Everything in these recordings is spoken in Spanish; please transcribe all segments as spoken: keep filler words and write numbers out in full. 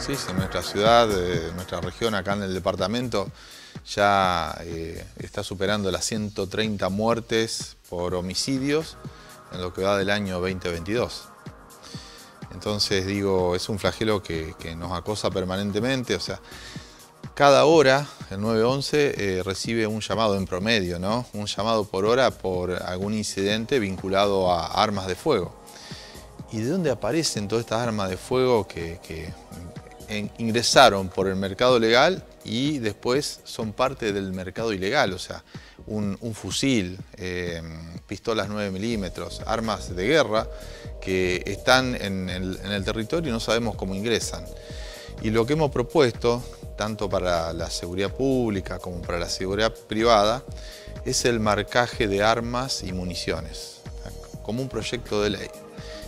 decís, en nuestra ciudad, en nuestra región, acá en el departamento, ya eh, está superando las ciento treinta muertes por homicidios en lo que va del año veinte veintidós. Entonces, digo, es un flagelo que, que nos acosa permanentemente, o sea, cada hora el nueve once eh, recibe un llamado en promedio, ¿no? Un llamado por hora por algún incidente vinculado a armas de fuego. ¿Y de dónde aparecen todas estas armas de fuego que, que en, ingresaron por el mercado legal y después son parte del mercado ilegal? O sea, un, un fusil, eh, pistolas nueve milímetros, armas de guerra que están en el, en el territorio y no sabemos cómo ingresan. Y lo que hemos propuesto, tanto para la seguridad pública como para la seguridad privada, es el marcaje de armas y municiones, como un proyecto de ley.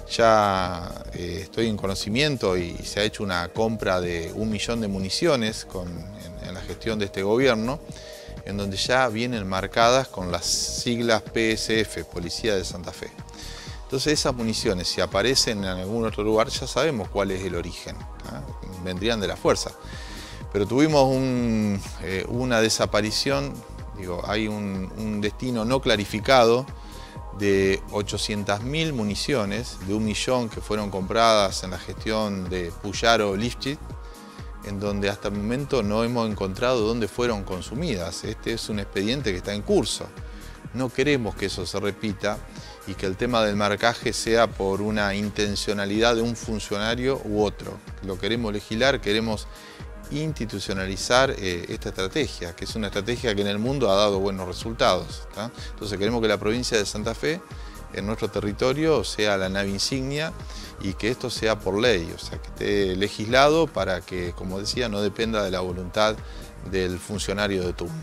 Ya eh, estoy en conocimiento y se ha hecho una compra de un millón de municiones con, en, en la gestión de este gobierno, en donde ya vienen marcadas con las siglas P S F, Policía de Santa Fe. Entonces esas municiones, si aparecen en algún otro lugar, ya sabemos cuál es el origen, ¿eh? Vendrían de la fuerza. Pero tuvimos un, eh, una desaparición, digo, hay un, un destino no clarificado de ochocientas mil municiones, de un millón que fueron compradas en la gestión de Puyaro Lifchit, en donde hasta el momento no hemos encontrado dónde fueron consumidas. Este es un expediente que está en curso. No queremos que eso se repita y que el tema del marcaje sea por una intencionalidad de un funcionario u otro. Lo queremos legislar, queremos institucionalizar eh, esta estrategia, que es una estrategia que en el mundo ha dado buenos resultados, ¿tá? Entonces queremos que la provincia de Santa Fe, en nuestro territorio, sea la nave insignia y que esto sea por ley, o sea, que esté legislado para que, como decía, no dependa de la voluntad del funcionario de turno.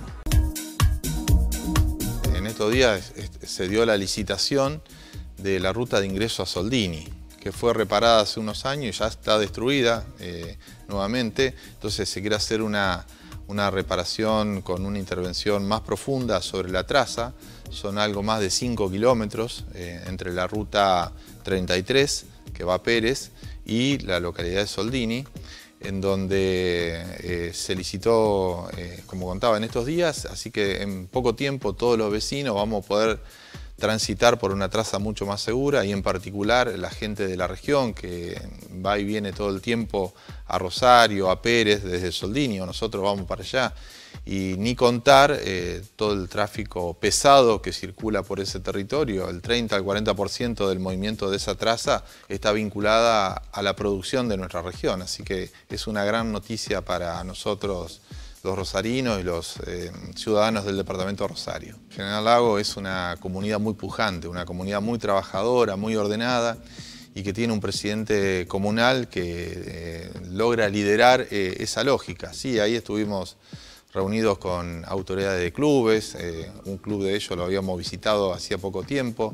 En estos días se dio la licitación de la ruta de ingreso a Soldini, que fue reparada hace unos años y ya está destruida eh, nuevamente. Entonces se quiere hacer una, una reparación con una intervención más profunda sobre la traza. Son algo más de cinco kilómetros eh, entre la ruta treinta y tres, que va a Pérez, y la localidad de Soldini, en donde eh, se licitó, eh, como contaba, en estos días, así que en poco tiempo todos los vecinos vamos a poder transitar por una traza mucho más segura y en particular la gente de la región que va y viene todo el tiempo a Rosario, a Pérez, desde Soldini, o nosotros vamos para allá. Y ni contar eh, todo el tráfico pesado que circula por ese territorio. El treinta al cuarenta por ciento del movimiento de esa traza está vinculada a la producción de nuestra región, así que es una gran noticia para nosotros, los rosarinos y los eh, ciudadanos del departamento de Rosario. General Lago es una comunidad muy pujante, una comunidad muy trabajadora, muy ordenada y que tiene un presidente comunal que eh, logra liderar eh, esa lógica. Sí, ahí estuvimos reunidos con autoridades de clubes, eh, un club de ellos lo habíamos visitado hacía poco tiempo,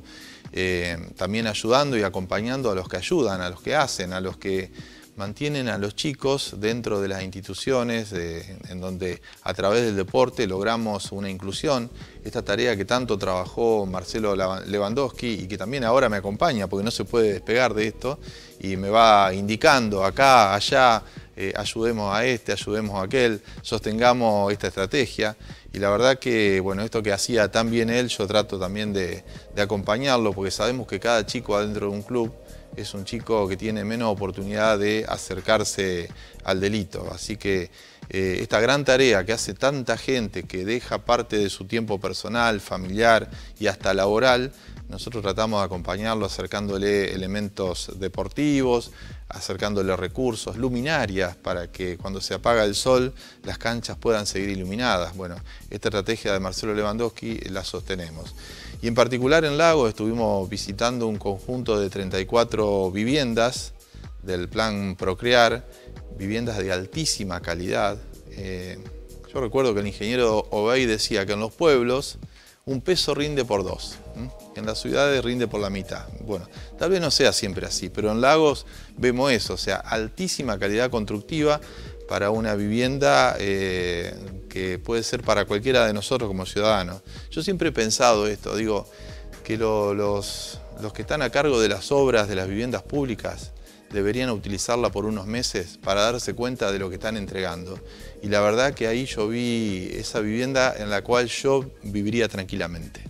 eh, también ayudando y acompañando a los que ayudan, a los que hacen, a los que mantienen a los chicos dentro de las instituciones, eh, en donde a través del deporte logramos una inclusión. Esta tarea que tanto trabajó Marcelo Lewandowski y que también ahora me acompaña, porque no se puede despegar de esto, y me va indicando acá, allá, eh, ayudemos a este, ayudemos a aquel, sostengamos esta estrategia. Y la verdad que, bueno, esto que hacía tan bien él, yo trato también de, de acompañarlo, porque sabemos que cada chico adentro de un club es un chico que tiene menos oportunidad de acercarse al delito. Así que eh, esta gran tarea que hace tanta gente que deja parte de su tiempo personal, familiar y hasta laboral, nosotros tratamos de acompañarlo acercándole elementos deportivos, acercándole recursos, luminarias, para que cuando se apaga el sol las canchas puedan seguir iluminadas. Bueno, esta estrategia de Marcelo Lewandowski la sostenemos. Y en particular en Lago estuvimos visitando un conjunto de treinta y cuatro viviendas del plan Procrear, viviendas de altísima calidad. Eh, yo recuerdo que el ingeniero Obey decía que en los pueblos un peso rinde por dos, ¿eh? En las ciudades rinde por la mitad. Bueno, tal vez no sea siempre así, pero en Lagos vemos eso, o sea, altísima calidad constructiva para una vivienda eh, que puede ser para cualquiera de nosotros como ciudadanos. Yo siempre he pensado esto, digo, que lo, los, los que están a cargo de las obras de las viviendas públicas deberían utilizarla por unos meses para darse cuenta de lo que están entregando. Y la verdad que ahí yo vi esa vivienda en la cual yo viviría tranquilamente.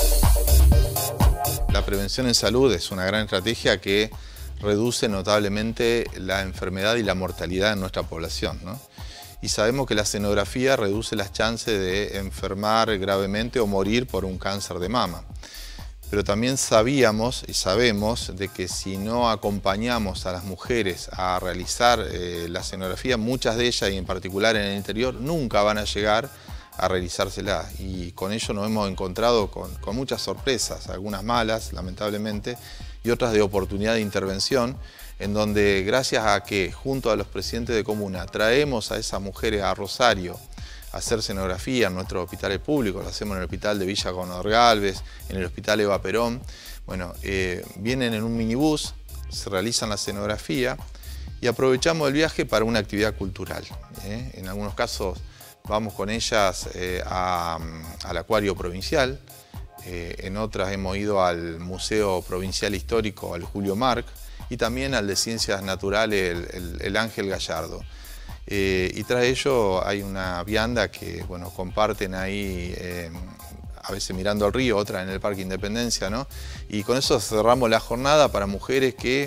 La prevención en salud es una gran estrategia que reduce notablemente la enfermedad y la mortalidad en nuestra población, ¿no? Y sabemos que la escenografía reduce las chances de enfermar gravemente o morir por un cáncer de mama. Pero también sabíamos y sabemos de que si no acompañamos a las mujeres a realizar eh, la escenografía, muchas de ellas, y en particular en el interior, nunca van a llegar a realizársela. Y con ello nos hemos encontrado con, con muchas sorpresas, algunas malas, lamentablemente, y otras de oportunidad de intervención, en donde gracias a que junto a los presidentes de comuna traemos a esas mujeres a Rosario a hacer escenografía en nuestros hospitales públicos, lo hacemos en el hospital de Villa Gobernador Galvez, en el hospital Eva Perón. Bueno, eh, vienen en un minibús, se realizan la escenografía y aprovechamos el viaje para una actividad cultural. ¿eh? En algunos casos vamos con ellas eh, a, al Acuario Provincial, eh, en otras hemos ido al Museo Provincial Histórico, al Julio Marc, y también al de Ciencias Naturales, el, el, el Ángel Gallardo. Eh, y tras ello hay una vianda que bueno, comparten ahí, eh, a veces mirando al río, otra en el Parque Independencia, ¿no? Y con eso cerramos la jornada para mujeres que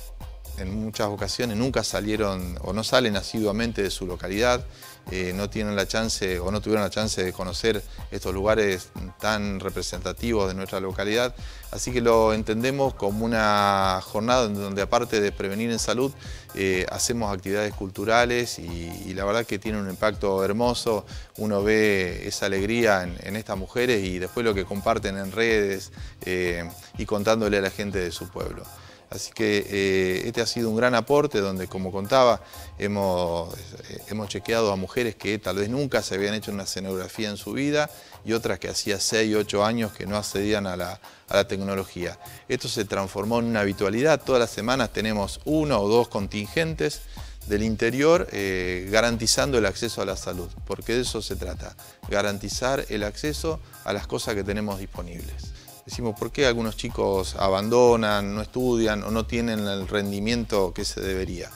en muchas ocasiones nunca salieron o no salen asiduamente de su localidad, eh, no tienen la chance o no tuvieron la chance de conocer estos lugares tan representativos de nuestra localidad. Así que lo entendemos como una jornada donde, aparte de prevenir en salud, eh, hacemos actividades culturales y, y la verdad que tiene un impacto hermoso. Uno ve esa alegría en, en estas mujeres y después lo que comparten en redes eh, y contándole a la gente de su pueblo. Así que eh, este ha sido un gran aporte donde, como contaba, hemos, eh, hemos chequeado a mujeres que tal vez nunca se habían hecho una escenografía en su vida y otras que hacía seis, ocho años que no accedían a la, a la tecnología. Esto se transformó en una habitualidad. Todas las semanas tenemos uno o dos contingentes del interior eh, garantizando el acceso a la salud, porque de eso se trata, garantizar el acceso a las cosas que tenemos disponibles. Decimos, ¿por qué algunos chicos abandonan, no estudian o no tienen el rendimiento que se debería?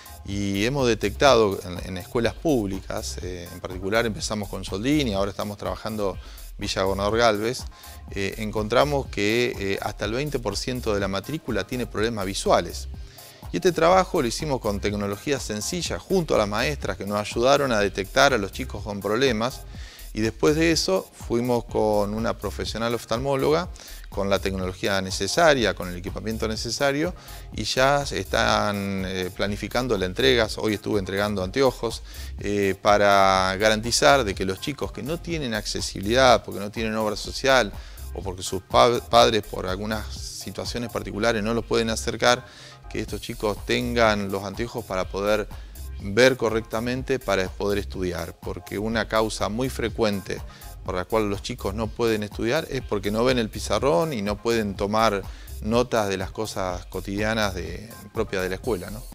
Y hemos detectado en, en escuelas públicas, eh, en particular empezamos con Soldini, ahora estamos trabajando Villa Gobernador Galvez, eh, encontramos que eh, hasta el veinte por ciento de la matrícula tiene problemas visuales. Y este trabajo lo hicimos con tecnologías sencillas, junto a las maestras que nos ayudaron a detectar a los chicos con problemas. Y después de eso fuimos con una profesional oftalmóloga, con la tecnología necesaria, con el equipamiento necesario, y ya están eh, planificando la entrega. Hoy estuve entregando anteojos eh, para garantizar de que los chicos que no tienen accesibilidad, porque no tienen obra social o porque sus pa padres por algunas situaciones particulares no los pueden acercar, que estos chicos tengan los anteojos para poder ver correctamente, para poder estudiar, porque una causa muy frecuente por la cual los chicos no pueden estudiar es porque no ven el pizarrón y no pueden tomar notas de las cosas cotidianas de, propias de la escuela, ¿no?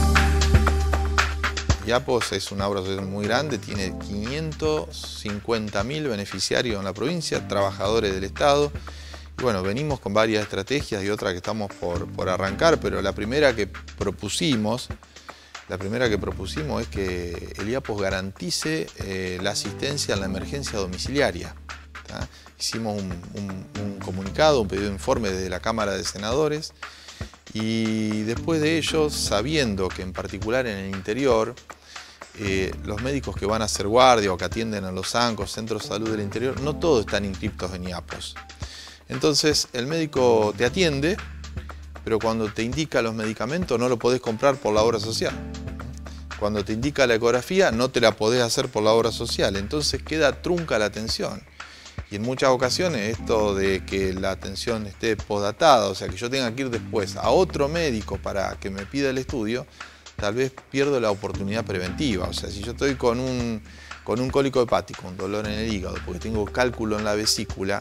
IAPOS es una obra social muy grande, tiene quinientos cincuenta mil beneficiarios en la provincia, trabajadores del Estado. Y bueno, venimos con varias estrategias y otras que estamos por, por arrancar, pero la primera que propusimos La primera que propusimos es que el IAPOS garantice eh, la asistencia en la emergencia domiciliaria. ¿tá? Hicimos un, un, un comunicado, un pedido de informe desde la Cámara de Senadores y después de ello, sabiendo que en particular en el interior, eh, los médicos que van a hacer guardia o que atienden a los A N C O, Centros de Salud del Interior, no todos están inscriptos en IAPOS. Entonces el médico te atiende, pero cuando te indica los medicamentos no lo podés comprar por la obra social. Cuando te indica la ecografía no te la podés hacer por la obra social, entonces queda trunca la atención. Y en muchas ocasiones esto de que la atención esté posdatada, o sea que yo tenga que ir después a otro médico para que me pida el estudio, tal vez pierdo la oportunidad preventiva. O sea, si yo estoy con un, con un cólico hepático, un dolor en el hígado, porque tengo cálculo en la vesícula,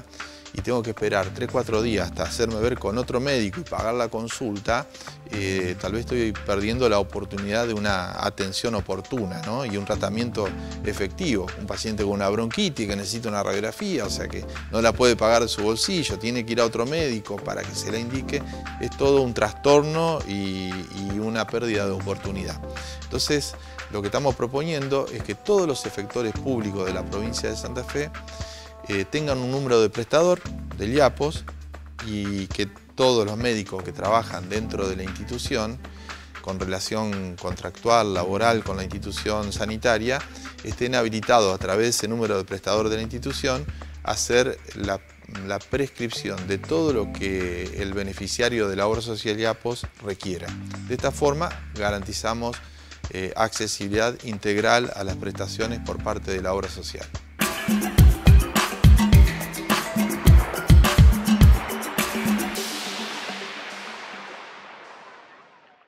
y tengo que esperar tres cuatro días hasta hacerme ver con otro médico y pagar la consulta, eh, tal vez estoy perdiendo la oportunidad de una atención oportuna, ¿no? Y un tratamiento efectivo. Un paciente con una bronquitis que necesita una radiografía, o sea que no la puede pagar de su bolsillo, tiene que ir a otro médico para que se la indique, es todo un trastorno y, y una pérdida de oportunidad. Entonces, lo que estamos proponiendo es que todos los efectores públicos de la provincia de Santa Fe eh, tengan un número de prestador del IAPOS y que todos los médicos que trabajan dentro de la institución, con relación contractual, laboral con la institución sanitaria, estén habilitados a través de ese número de prestador de la institución a hacer la, la prescripción de todo lo que el beneficiario de la obra social IAPOS requiera. De esta forma garantizamos eh, accesibilidad integral a las prestaciones por parte de la obra social.